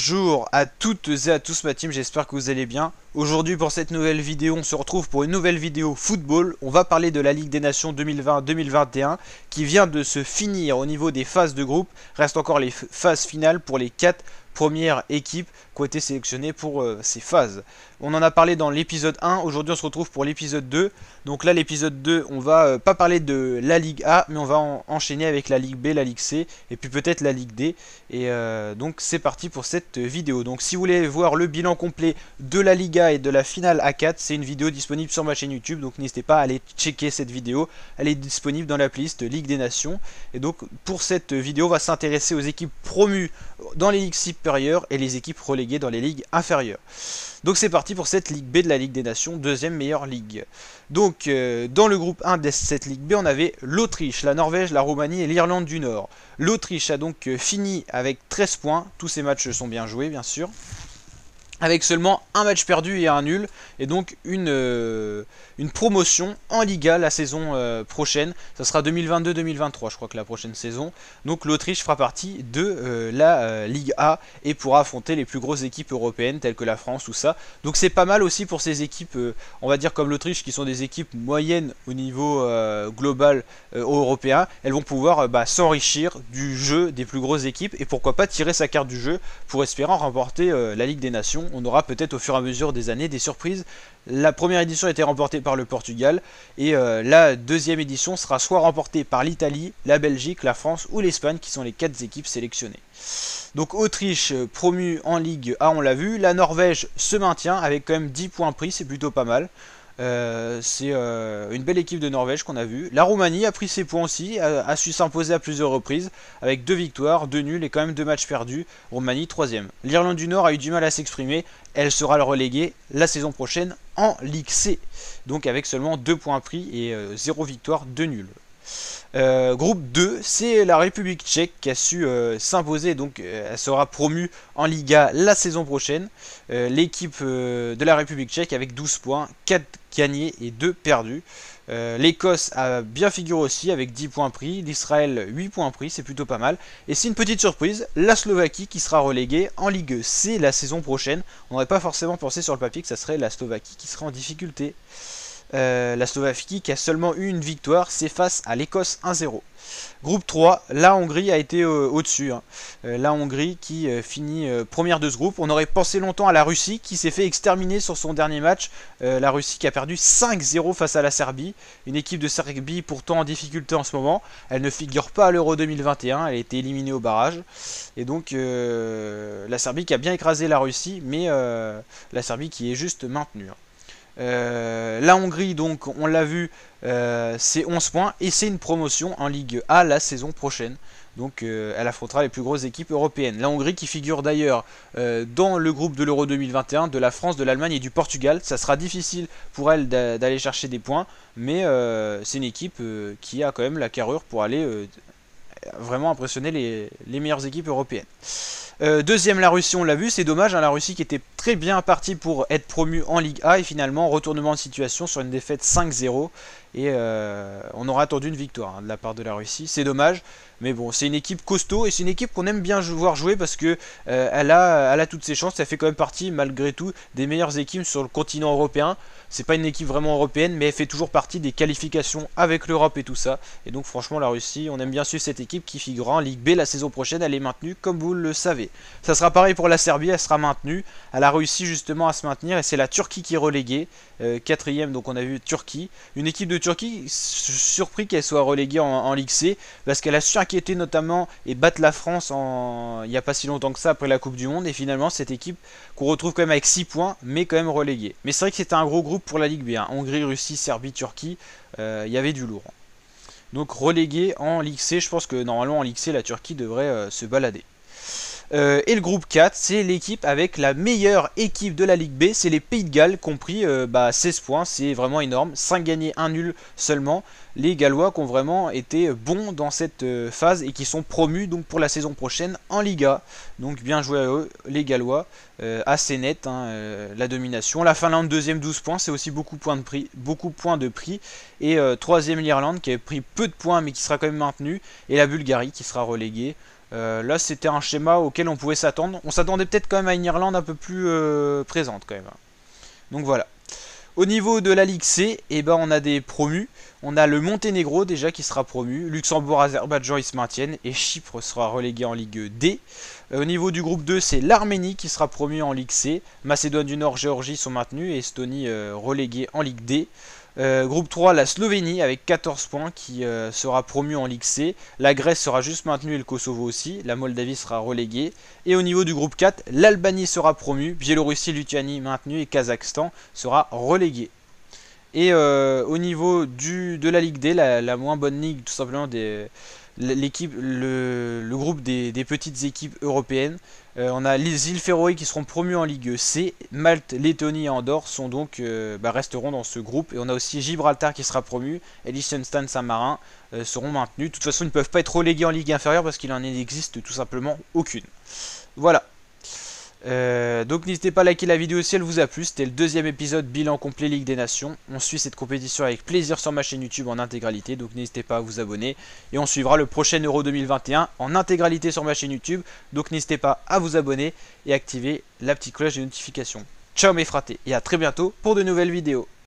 Bonjour à toutes et à tous ma team, j'espère que vous allez bien. Aujourd'hui pour cette nouvelle vidéo, on se retrouve pour une nouvelle vidéo football. On va parler de la Ligue des Nations 2020-2021 qui vient de se finir au niveau des phases de groupe. Reste encore les phases finales pour les 4 premières équipes qui ont été sélectionnées pour ces phases. On en a parlé dans l'épisode 1, aujourd'hui on se retrouve pour l'épisode 2. Donc là l'épisode 2, on va pas parler de la Ligue A, mais on va enchaîner avec la Ligue B, la Ligue C et puis peut-être la Ligue D. Et donc c'est parti pour cette vidéo. Donc si vous voulez voir le bilan complet de la Ligue A et de la finale A4, c'est une vidéo disponible sur ma chaîne YouTube. Donc n'hésitez pas à aller checker cette vidéo. Elle est disponible dans la playlist Ligue des Nations. Et donc pour cette vidéo, on va s'intéresser aux équipes promues dans les ligues supérieures et les équipes reléguées dans les ligues inférieures. Donc c'est parti pour cette Ligue B de la Ligue des Nations, deuxième meilleure ligue. Donc dans le groupe 1 de cette Ligue B, on avait l'Autriche, la Norvège, la Roumanie et l'Irlande du Nord. L'Autriche a donc fini avec 13 points, tous ces matchs sont bien joués bien sûr, avec seulement un match perdu et un nul, et donc une promotion en Liga la saison prochaine. Ça sera 2022-2023 je crois que la prochaine saison. Donc l'Autriche fera partie de la Ligue A et pourra affronter les plus grosses équipes européennes telles que la France ou ça. Donc c'est pas mal aussi pour ces équipes, on va dire comme l'Autriche, qui sont des équipes moyennes au niveau global européen. Elles vont pouvoir s'enrichir du jeu des plus grosses équipes et pourquoi pas tirer sa carte du jeu pour espérer remporter la Ligue des Nations. On aura peut-être au fur et à mesure des années des surprises. La première édition a été remportée par le Portugal et la deuxième édition sera soit remportée par l'Italie, la Belgique, la France ou l'Espagne qui sont les 4 équipes sélectionnées. Donc Autriche promue en Ligue A, on l'a vu. La Norvège se maintient avec quand même 10 points pris, c'est plutôt pas mal. C'est une belle équipe de Norvège qu'on a vu. La Roumanie a pris ses points aussi, a su s'imposer à plusieurs reprises avec 2 victoires, 2 nuls et quand même 2 matchs perdus. Roumanie 3ème. L'Irlande du Nord a eu du mal à s'exprimer, elle sera reléguée la saison prochaine en Ligue C. Donc avec seulement 2 points pris et 0 victoire, 2 nuls. Groupe 2, c'est la République tchèque qui a su s'imposer, donc elle sera promue en Liga la saison prochaine. L'équipe de la République tchèque avec 12 points, 4 gagnés et 2 perdus. L'Écosse a bien figuré aussi avec 10 points pris, l'Israël 8 points pris, c'est plutôt pas mal. Et c'est une petite surprise, la Slovaquie qui sera reléguée en Ligue C la saison prochaine. On n'aurait pas forcément pensé sur le papier que ça serait la Slovaquie qui serait en difficulté. La Slovaquie qui a seulement eu une victoire, c'est face à l'Écosse 1-0. Groupe 3, la Hongrie a été au-dessus. La Hongrie qui finit première de ce groupe. On aurait pensé longtemps à la Russie qui s'est fait exterminer sur son dernier match. La Russie qui a perdu 5-0 face à la Serbie. Une équipe de Serbie pourtant en difficulté en ce moment. Elle ne figure pas à l'Euro 2021, elle a été éliminée au barrage. Et donc la Serbie qui a bien écrasé la Russie, mais la Serbie qui est juste maintenue. La Hongrie, donc, on l'a vu, c'est 11 points et c'est une promotion en Ligue A la saison prochaine. Donc elle affrontera les plus grosses équipes européennes. La Hongrie qui figure d'ailleurs dans le groupe de l'Euro 2021 de la France, de l'Allemagne et du Portugal. Ça sera difficile pour elle d'aller chercher des points, mais c'est une équipe qui a quand même la carrure pour aller vraiment impressionner les meilleures équipes européennes. Deuxième, la Russie, on l'a vu, c'est dommage, hein, la Russie qui était très bien partie pour être promue en Ligue A et finalement retournement de situation sur une défaite 5-0 et on aurait attendu une victoire de la part de la Russie, c'est dommage, mais bon, c'est une équipe costaud et c'est une équipe qu'on aime bien voir jouer parce que elle a toutes ses chances, elle fait quand même partie malgré tout des meilleures équipes sur le continent européen. C'est pas une équipe vraiment européenne, mais elle fait toujours partie des qualifications avec l'Europe et tout ça. Et donc franchement la Russie, on aime bien suivre cette équipe qui figurera en Ligue B la saison prochaine, elle est maintenue comme vous le savez. Ça sera pareil pour la Serbie, elle sera maintenue. Elle a réussi justement à se maintenir et c'est la Turquie qui est reléguée. 4ème, donc on a vu Turquie. Une équipe de Turquie, surpris qu'elle soit reléguée en Ligue C, parce qu'elle a su inquiéter notamment et battre la France il n'y a pas si longtemps que ça après la Coupe du Monde. Et finalement cette équipe qu'on retrouve quand même avec 6 points, mais quand même reléguée. Mais c'est vrai que c'était un gros groupe pour la Ligue B. Hein. Hongrie, Russie, Serbie, Turquie, il y avait du lourd. Donc relégué en Ligue C, je pense que normalement en Ligue C la Turquie devrait se balader. Et le groupe 4, c'est l'équipe avec la meilleure équipe de la Ligue B, c'est les Pays de Galles, compris 16 points, c'est vraiment énorme, 5 gagnés, 1 nul seulement. Les Gallois qui ont vraiment été bons dans cette phase et qui sont promus donc pour la saison prochaine en Liga. Donc bien joué à eux, les Gallois, assez net, hein, la domination. La Finlande 2ème 12 points, c'est aussi beaucoup de points de prix. Et 3ème l'Irlande qui avait pris peu de points mais qui sera quand même maintenue. Et la Bulgarie qui sera reléguée. Là c'était un schéma auquel on pouvait s'attendre. On s'attendait peut-être quand même à une Irlande un peu plus présente quand même. Donc voilà. Au niveau de la Ligue C, eh ben, on a des promus. On a le Monténégro déjà qui sera promu. Luxembourg, Azerbaïdjan ils se maintiennent. Et Chypre sera relégué en Ligue D. Au niveau du groupe 2, c'est l'Arménie qui sera promu en Ligue C. Macédoine du Nord, Géorgie sont maintenus. Et Estonie reléguée en Ligue D. Groupe 3, la Slovénie avec 14 points qui sera promu en Ligue C. La Grèce sera juste maintenue et le Kosovo aussi. La Moldavie sera reléguée. Et au niveau du groupe 4, l'Albanie sera promue. Biélorussie, Lituanie maintenue et Kazakhstan sera relégué. Et au niveau de la Ligue D, la moins bonne ligue tout simplement le groupe des petites équipes européennes. On a les îles Féroé qui seront promues en Ligue C. Malte, Lettonie et Andorre sont donc, resteront dans ce groupe. Et on a aussi Gibraltar qui sera promu. Et Liechtenstein, Saint-Marin seront maintenus. De toute façon, ils ne peuvent pas être relégués en Ligue inférieure parce qu'il n'en existe tout simplement aucune. Voilà. Donc n'hésitez pas à liker la vidéo si elle vous a plu. C'était le deuxième épisode bilan complet Ligue des Nations. On suit cette compétition avec plaisir sur ma chaîne YouTube en intégralité, donc n'hésitez pas à vous abonner. Et on suivra le prochain Euro 2021 en intégralité sur ma chaîne YouTube. Donc n'hésitez pas à vous abonner et activer la petite cloche de notification. Ciao mes fratés et à très bientôt pour de nouvelles vidéos.